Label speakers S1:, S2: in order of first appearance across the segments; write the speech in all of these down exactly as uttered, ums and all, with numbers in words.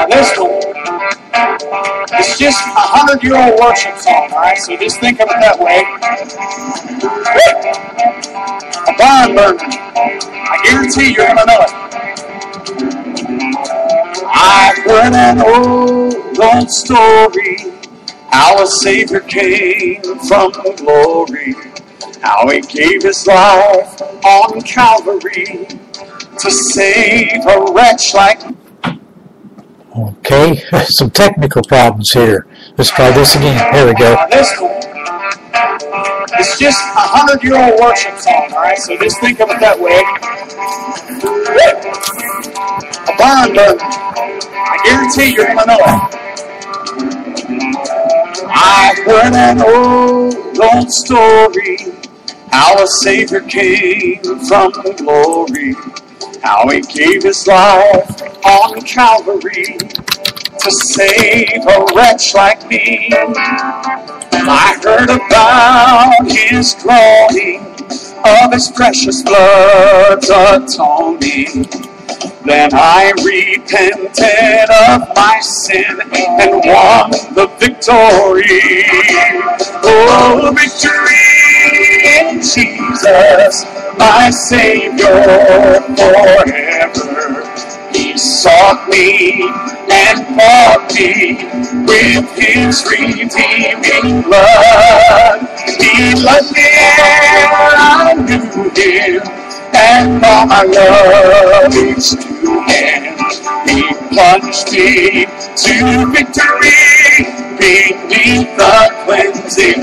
S1: Now this one, it's just a hundred-year-old worship song, all right? So just think of it that way. A barn burner. I guarantee you're going to know it. I've heard an old, old story, how a Savior came from glory, how He gave His life on Calvary to save a wretch like me.
S2: Okay, some technical problems here. Let's try this again. There we go.
S1: Now this one, it's just a hundred-year-old worship song, all right? So just think of it that way. A barn burner. I guarantee you're going to know it. I've heard an old, old story, how a Savior came from glory, how He gave His life on Calvary to save a wretch like me. I heard about His groaning, of His precious blood's atoning. Then I repented of my sin and won the victory. Oh, victory in Jesus, my Savior forever. He sought me and bought me with His redeeming blood. He loved me and I knew Him, and all my love is to Him. He plunged me to victory beneath the cleansing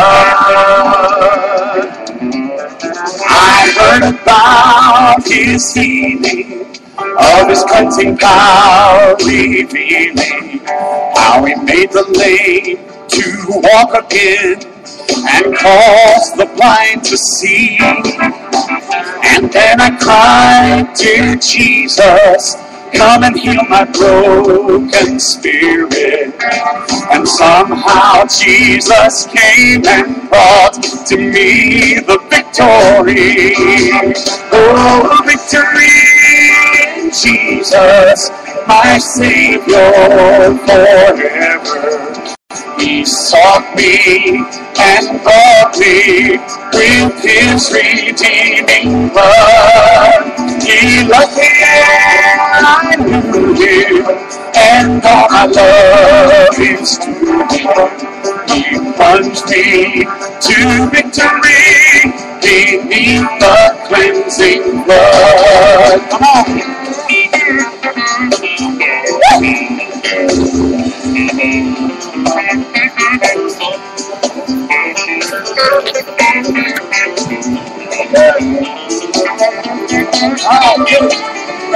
S1: flood. I heard about His healing, of His cleansing power revealing, how He made the lame to walk again and caused the blind to see. And then I cried to Jesus, come and heal my broken spirit. And somehow Jesus came and brought to me the victory. Oh, victory in Jesus, my Savior forever. He sought me and bought me with His redeeming blood. He loved me and I knew Him, and all my love is to Him. He plunged me to victory beneath the cleansing blood. Come on. Oh, beautiful.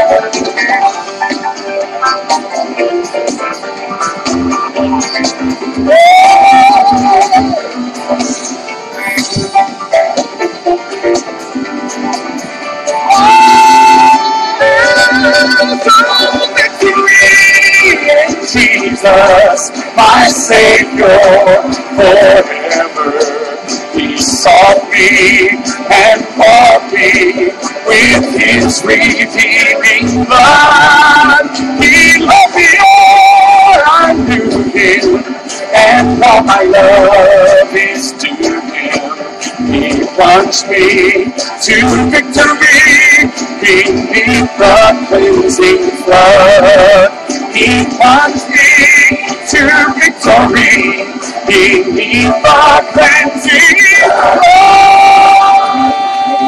S1: Jesus, my Savior forever. He sought me and bought me with His redeeming blood. He loved me all I knew Him, and all my love is to Him. He plunged me to victory beneath the cleansing flood. He plunged me to victory beneath the cleansing flood.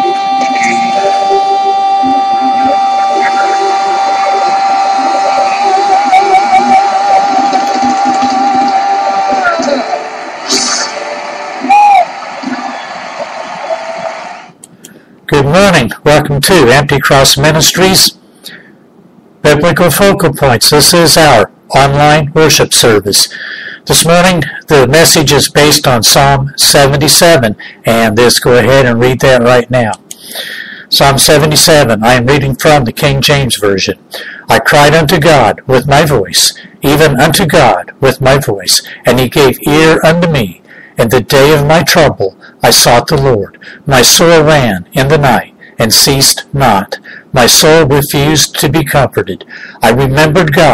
S2: Good morning. Welcome to Empty Cross Ministries Biblical Focal Points. This is our online worship service. This morning, the message is based on Psalm seventy-seven, and let's go ahead and read that right now. Psalm seventy-seven, I am reading from the King James Version. I cried unto God with my voice, even unto God with my voice, and He gave ear unto me. In the day of my trouble I sought the Lord. My soul ran in the night, and ceased not. My soul refused to be comforted. I remembered God,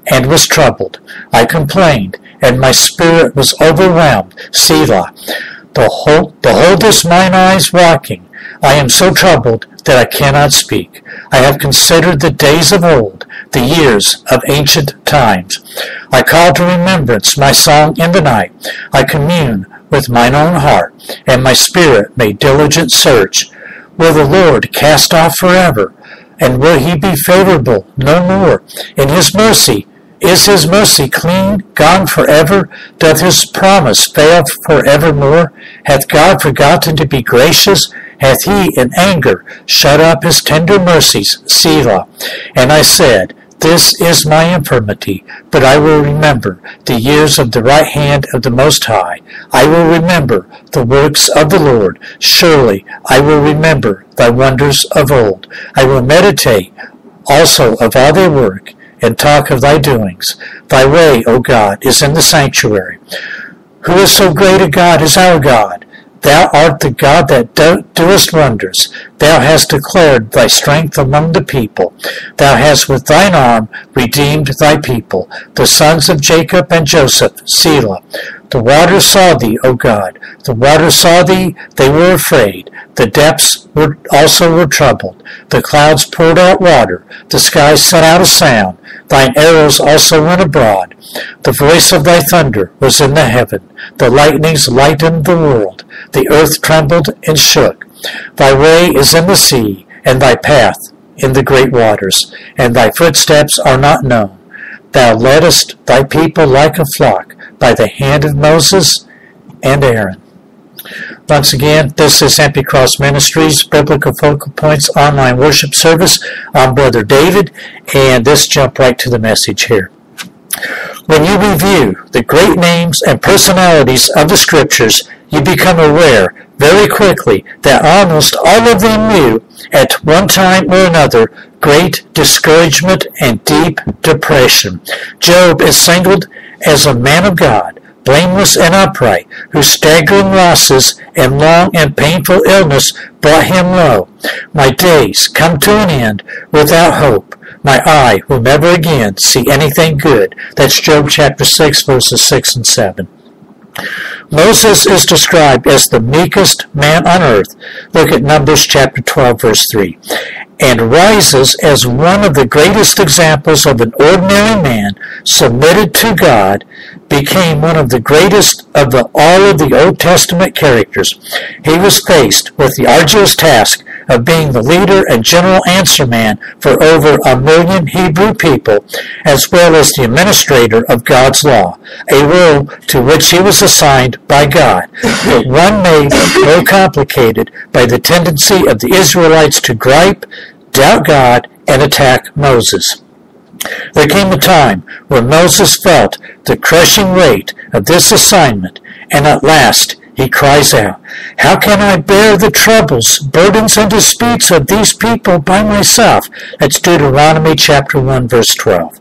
S2: and was troubled. I complained, and my spirit was overwhelmed. Selah. Behold, behold is mine eyes walking. I am so troubled that I cannot speak. I have considered the days of old, the years of ancient times. I call to remembrance my song in the night. I commune with mine own heart, and my spirit made diligent search. Will the Lord cast off forever? And will he be favorable no more? In his mercy, is his mercy clean, gone forever? Doth his promise fail forevermore? Hath God forgotten to be gracious? Hath he in anger shut up his tender mercies? Selah. And I said, This is my infirmity, but I will remember the years of the right hand of the Most High. I will remember the works of the Lord. Surely I will remember thy wonders of old. I will meditate also of all thy work, and talk of thy doings. Thy way, O God, is in the sanctuary. Who is so great a God as our God? Thou art the God that do- doest wonders. Thou hast declared thy strength among the people. Thou hast with thine arm redeemed thy people, the sons of Jacob and Joseph. Selah. The waters saw thee, O God. The waters saw thee, they were afraid. The depths were also were troubled. The clouds poured out water. The skies sent out a sound. Thine arrows also went abroad. The voice of thy thunder was in the heaven. The lightnings lightened the world. The earth trembled and shook. Thy way is in the sea, and thy path in the great waters, and thy footsteps are not known. Thou leddest thy people like a flock by the hand of Moses and Aaron. Once again, this is Empty Cross Ministries, Biblical Focal Points online worship service. I'm Brother David, and let's jump right to the message here. When you review the great names and personalities of the Scriptures, you become aware very quickly that almost all of them knew, at one time or another, great discouragement and deep depression. Job is singled as a man of God, blameless and upright, whose staggering losses and long and painful illness brought him low. My days come to an end without hope. My eye will never again see anything good. That's Job chapter six, verses six and seven. Moses is described as the meekest man on earth. Look at Numbers chapter twelve, verse three. And rises as one of the greatest examples of an ordinary man submitted to God, became one of the greatest of the, all of the Old Testament characters. He was faced with the arduous task of being the leader and general answer man for over a million Hebrew people, as well as the administrator of God's law, a role to which he was assigned by God, but one made more complicated by the tendency of the Israelites to gripe, doubt God, and attack Moses. There came a time when Moses felt the crushing weight of this assignment, and at last he cries out, How can I bear the troubles, burdens, and disputes of these people by myself? That's Deuteronomy chapter one, verse twelve.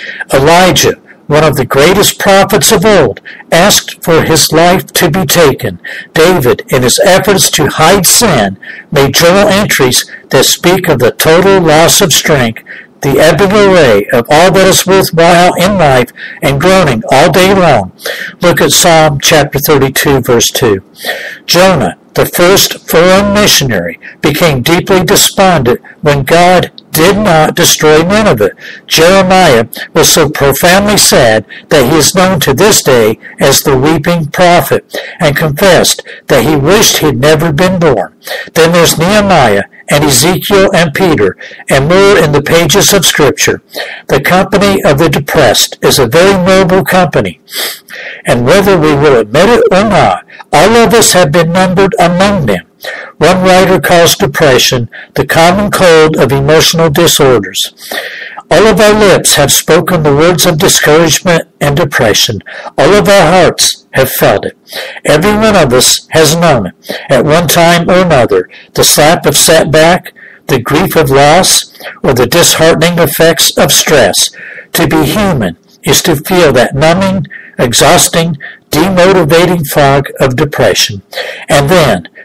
S2: Elijah, one of the greatest prophets of old, asked for his life to be taken. David, in his efforts to hide sin, made journal entries that speak of the total loss of strength, the ebbing away of all that is worthwhile in life, and groaning all day long. Look at Psalm chapter thirty-two, verse two. Jonah, the first foreign missionary, became deeply despondent when God did not destroy Nineveh. Jeremiah was so profoundly sad that he is known to this day as the weeping prophet, and confessed that he wished he had never been born. Then there's Nehemiah and Ezekiel and Peter, and more in the pages of Scripture. The company of the depressed is a very noble company, and whether we will admit it or not, all of us have been numbered among them. One writer calls depression the common cold of emotional disorders. All of our lips have spoken the words of discouragement and depression. All of our hearts have felt it. Every one of us has known it at one time or another, the slap of setback, the grief of loss, or the disheartening effects of stress. To be human is to feel that numbing, exhausting, demotivating fog of depression. And then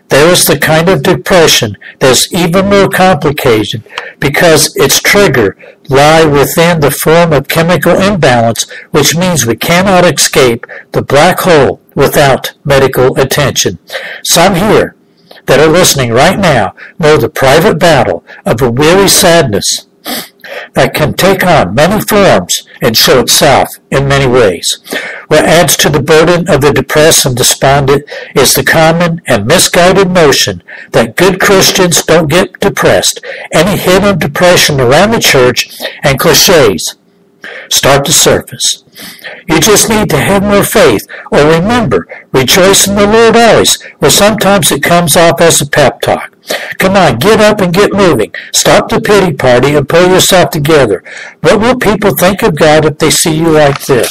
S2: There is the kind of depression that's even more complicated because its trigger lie within the form of chemical imbalance, which means we cannot escape the black hole without medical attention. Some here that are listening right now know the private battle of a weary sadness that can take on many forms and show itself in many ways. What adds to the burden of the depressed and despondent is the common and misguided notion that good Christians don't get depressed. Any hidden depression around the church and cliches start to surface. You just need to have more faith, or remember, rejoice in the Lord always, or sometimes it comes off as a pep talk. Come on, get up and get moving. Stop the pity party and pull yourself together. What will people think of God if they see you like this?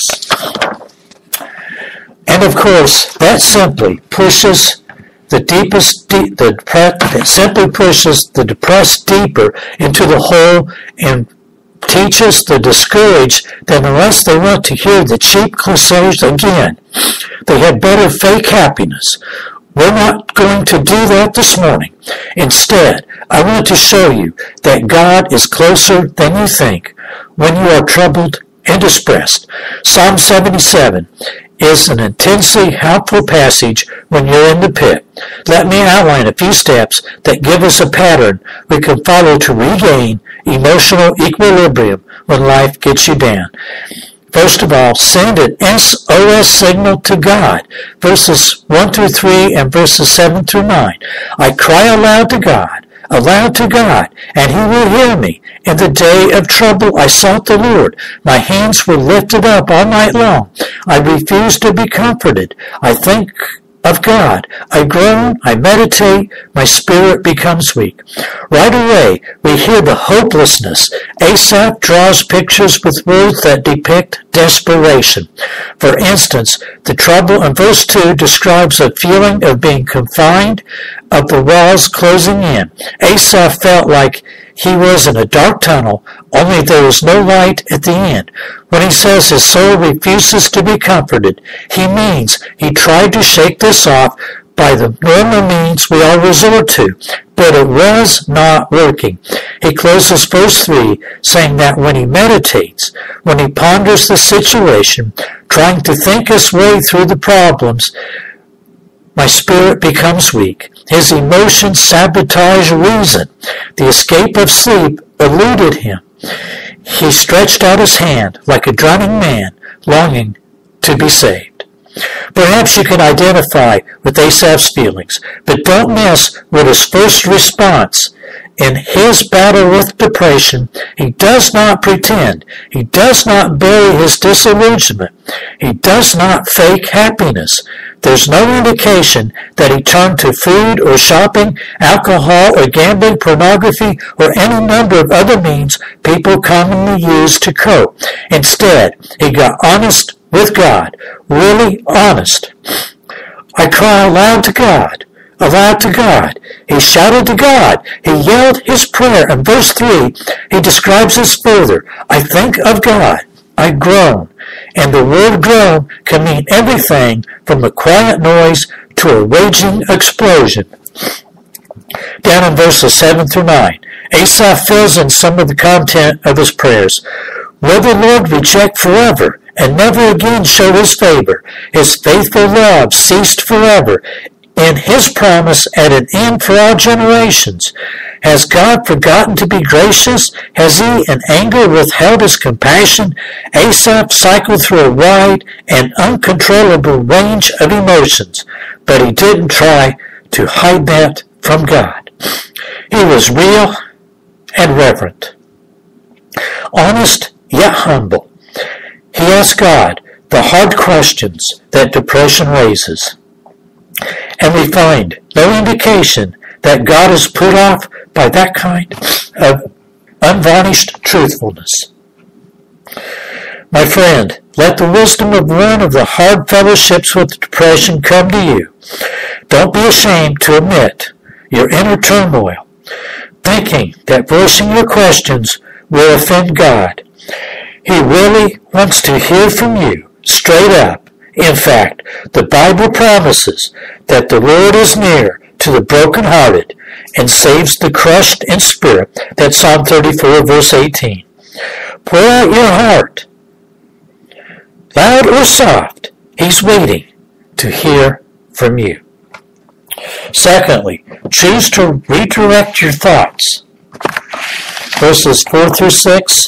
S2: And of course, that simply pushes the deepest, de- the it simply pushes the depressed deeper into the hole and teaches the discouraged that unless they want to hear the cheap cliches again, they had better fake happiness. We're not going to do that this morning. Instead, I want to show you that God is closer than you think when you are troubled and distressed. Psalm seventy-seven is an intensely helpful passage when you're in the pit. Let me outline a few steps that give us a pattern we can follow to regain emotional equilibrium when life gets you down. First of all, send an S O S signal to God. Verses one through three and verses seven through nine. I cry aloud to God, aloud to God, and he will hear me. In the day of trouble I sought the Lord. My hands were lifted up all night long. I refused to be comforted. I think of God. I groan, I meditate, my spirit becomes weak. Right away, we hear the hopelessness. Asaph draws pictures with words that depict desperation. For instance, the trouble in verse two describes a feeling of being confined, of the walls closing in. Asaph felt like he was in a dark tunnel, only there was no light at the end. When he says his soul refuses to be comforted, he means he tried to shake this off by the normal means we all resort to, but it was not working. He closes verse three saying that when he meditates, when he ponders the situation, trying to think his way through the problems, my spirit becomes weak. His emotions sabotage reason. The escape of sleep eluded him. He stretched out his hand like a drowning man longing to be saved. Perhaps you can identify with Asaph's feelings, but don't miss with his first response. In his battle with depression, he does not pretend. He does not bury his disillusionment. He does not fake happiness. There's no indication that he turned to food or shopping, alcohol or gambling, pornography, or any number of other means people commonly use to cope. Instead, he got honest with God, really honest. I cry aloud to God, aloud to God. He shouted to God. He yelled his prayer. In verse three, he describes this further. I think of God. I groan. And the word groan can mean everything from a quiet noise to a raging explosion. Down in verses seven through nine, Asaph fills in some of the content of his prayers. Will the Lord reject forever and never again show his favor? His faithful love ceased forever, and his promise at an end for all generations. Has God forgotten to be gracious? Has he in anger withheld his compassion? Asaph cycled through a wide and uncontrollable range of emotions, but he didn't try to hide that from God. He was real and reverent, honest yet humble. He asked God the hard questions that depression raises. And we find no indication that God is put off by that kind of unvarnished truthfulness. My friend, let the wisdom of one of the hard fellowships with depression come to you. Don't be ashamed to admit your inner turmoil, thinking that voicing your questions will offend God. He really wants to hear from you straight up. In fact, the Bible promises that the Lord is near to the brokenhearted and saves the crushed in spirit. That's Psalm thirty-four, verse eighteen. Pour out your heart, loud or soft. He's waiting to hear from you. Secondly, choose to redirect your thoughts. Verses four through six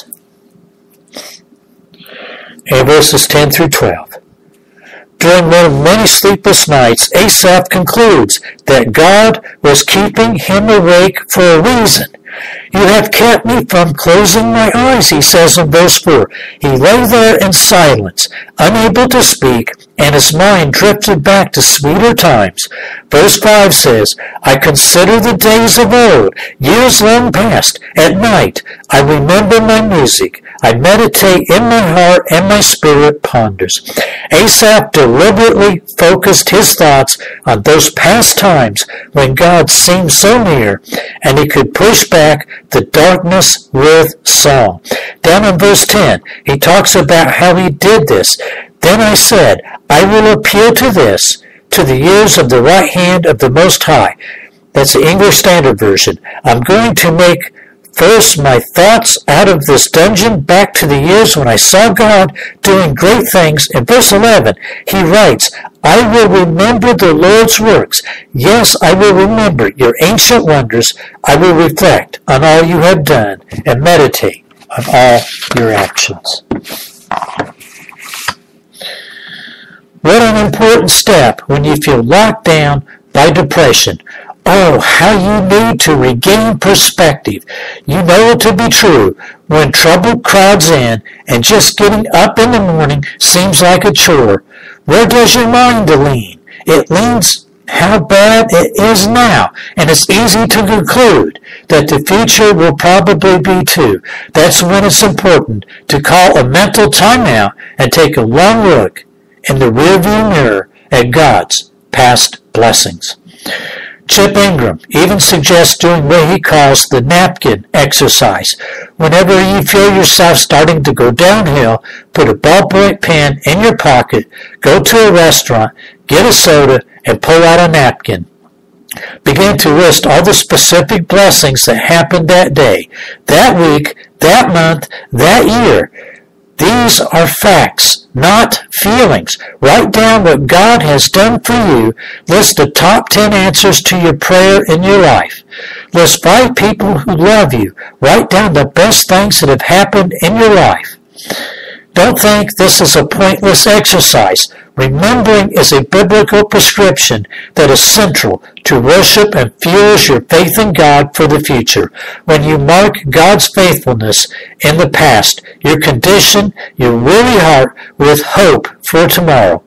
S2: and verses ten through twelve. During one of many sleepless nights, Asaph concludes that God was keeping him awake for a reason. You have kept me from closing my eyes, he says in verse four. He lay there in silence, unable to speak, and his mind drifted back to sweeter times. Verse five says, I consider the days of old, years long past. At night, I remember my music. I meditate in my heart, and my spirit ponders. Asaph deliberately focused his thoughts on those past times when God seemed so near, and he could push back the darkness with song. Down in verse ten, he talks about how he did this. Then I said, I will appeal to this, to the years of the right hand of the Most High. That's the English Standard Version. I'm going to make first my thoughts out of this dungeon back to the years when I saw God doing great things. In verse eleven, he writes, I will remember the Lord's works. Yes, I will remember your ancient wonders. I will reflect on all you have done and meditate on all your actions. What an important step when you feel locked down by depression. Oh, how you need to regain perspective. You know it to be true when trouble crowds in and just getting up in the morning seems like a chore. Where does your mind lean? It leans how bad it is now, and it's easy to conclude that the future will probably be too. That's when it's important to call a mental timeout and take a long look in the rearview mirror at God's past blessings. Chip Ingram even suggests doing what he calls the napkin exercise. Whenever you feel yourself starting to go downhill, put a ballpoint pen in your pocket, go to a restaurant, get a soda, and pull out a napkin. Begin to list all the specific blessings that happened that day, that week, that month, that year. These are facts, not feelings. Write down what God has done for you. List the top ten answers to your prayer in your life. List five people who love you. Write down the best things that have happened in your life. Don't think this is a pointless exercise. Remembering is a biblical prescription that is central to worship and fuels your faith in God for the future. When you mark God's faithfulness in the past, you condition your weary heart with hope for tomorrow.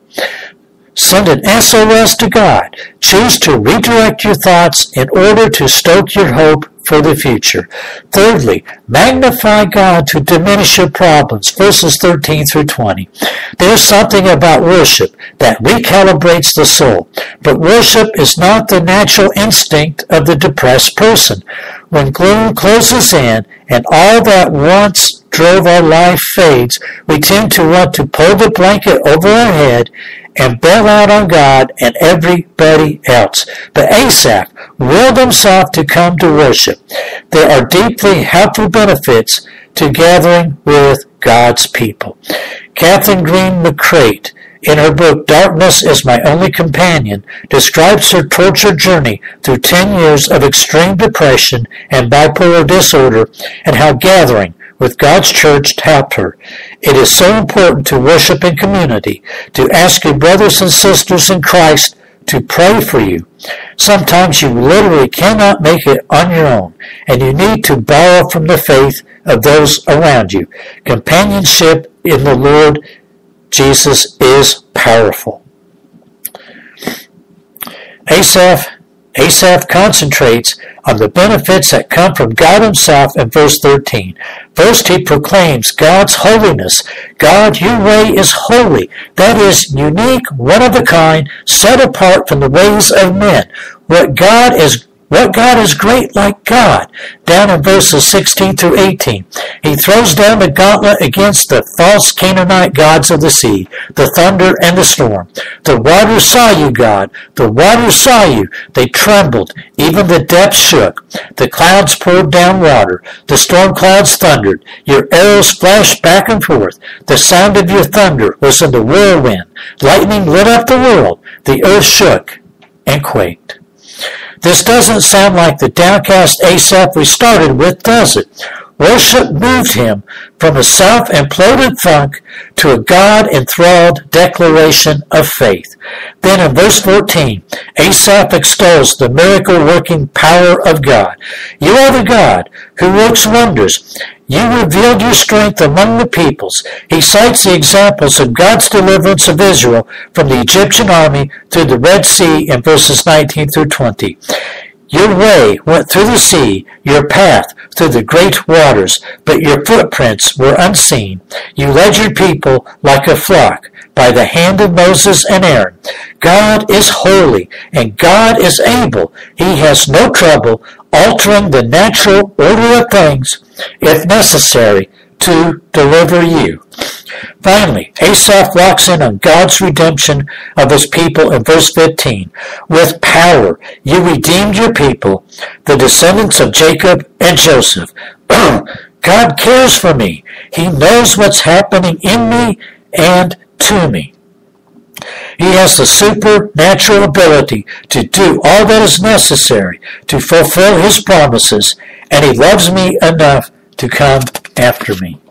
S2: Send an S O S to God. Choose to redirect your thoughts in order to stoke your hope for the future. Thirdly, magnify God to diminish your problems, verses thirteen through twenty. There's something about worship that recalibrates the soul, but worship is not the natural instinct of the depressed person. When gloom closes in and all that once drove our life fades, we tend to want to pull the blanket over our head and bail out on God and everybody else. But Asaph willed himself to come to worship. There are deeply helpful benefits to gathering with God's people. Catherine Green McCrate, in her book Darkness is My Only Companion, describes her tortured journey through ten years of extreme depression and bipolar disorder and how gathering with God's church helped her. It is so important to worship in community, to ask your brothers and sisters in Christ to pray for you. Sometimes you literally cannot make it on your own, and you need to borrow from the faith of those around you. Companionship in the Lord Jesus is powerful. Asaph Asaph concentrates on the benefits that come from God himself in verse thirteen. First, he proclaims God's holiness. God, your way is holy. That is unique, one of a kind, set apart from the ways of men. What God is What God is great like God? Down in verses sixteen through eighteen. He throws down the gauntlet against the false Canaanite gods of the sea, the thunder and the storm. The waters saw you, God. The waters saw you. They trembled. Even the depths shook. The clouds poured down water. The storm clouds thundered. Your arrows flashed back and forth. The sound of your thunder was in the whirlwind. Lightning lit up the world. The earth shook and quaked. This doesn't sound like the downcast Asaph we started with, does it? Worship moved him from a self-imploded funk to a God-enthralled declaration of faith. Then in verse fourteen, Asaph extols the miracle-working power of God. You are the God who works wonders. You revealed your strength among the peoples. He cites the examples of God's deliverance of Israel from the Egyptian army through the Red Sea in verses nineteen through twenty. Your way went through the sea, your path through the great waters, but your footprints were unseen. You led your people like a flock by the hand of Moses and Aaron. God is holy, and God is able. He has no trouble altering the natural order of things, if necessary, to deliver you. Finally, Asaph locks in on God's redemption of his people in verse fifteen. With power, you redeemed your people, the descendants of Jacob and Joseph. God cares for me. He knows what's happening in me and to me. He has the supernatural ability to do all that is necessary to fulfill his promises, and he loves me enough to come after me.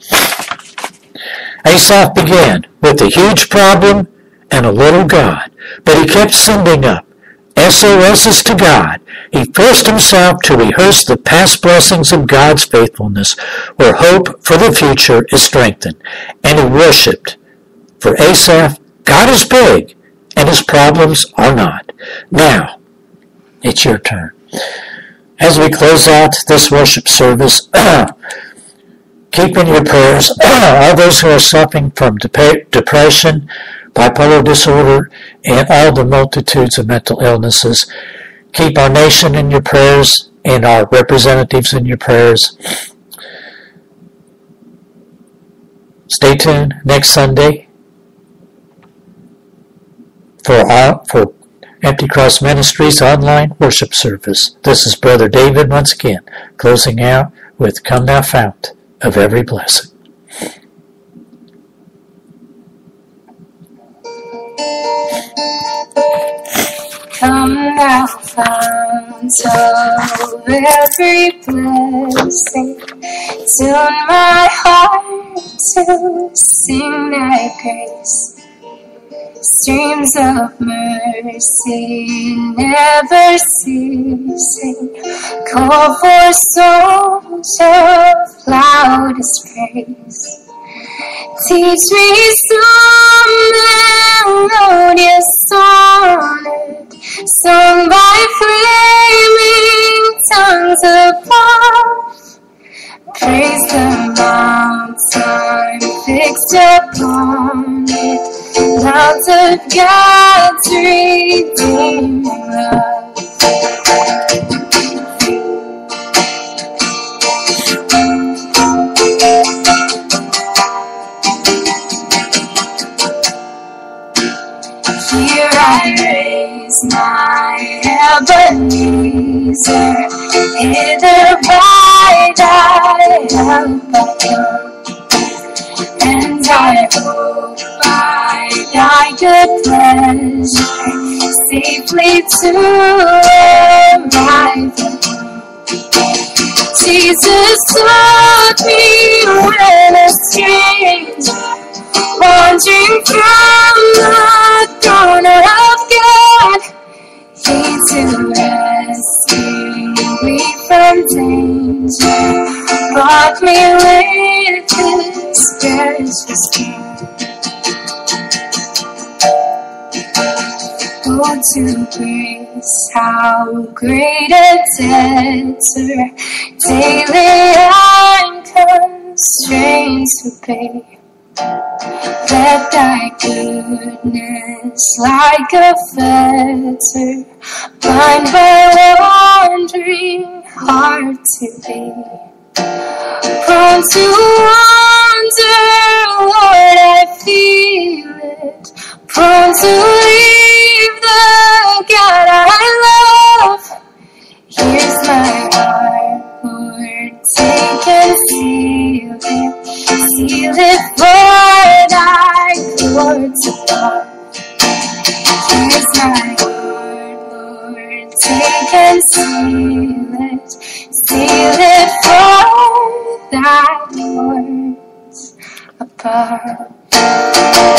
S2: Asaph began with a huge problem and a little God, but he kept sending up S O S's to God. He forced himself to rehearse the past blessings of God's faithfulness, where hope for the future is strengthened, and he worshipped. For Asaph, God is big, and his problems are not. Now, it's your turn. As we close out this worship service, keep in your prayers all those who are suffering from dep- depression, bipolar disorder, and all the multitudes of mental illnesses. Keep our nation in your prayers and our representatives in your prayers. Stay tuned next Sunday for our, for Empty Cross Ministries online worship service. This is Brother David once again, closing out with Come Thou Fount of Every Blessing.
S3: Come thou fount of every blessing, tune my heart to sing thy praise. Streams of mercy never ceasing, call for songs of loudest praise. Teach me some melodious sonnet, sung by flaming tongues above. Praise the mountain fixed upon it, clouds of God's redeeming love. Here I raise my Ebenezer, hither by thy help I come, and I hope by thy good pleasure safely to arrive at home. Jesus taught me when a stranger, wandering from the throne of God, he to rescue me from danger, brought me with his precious gift. Oh, to grace, how great a debtor daily I'm constrained to pay. Let thy goodness like a fetter bind by wandering heart to be. Prone to wander, Lord, I feel it. Prone to leave the God I love. Here's my heart, Lord, take and seal it. Seal it for thy courts above. Here's my heart, Lord, take and seal it. Seal it for thy courts above.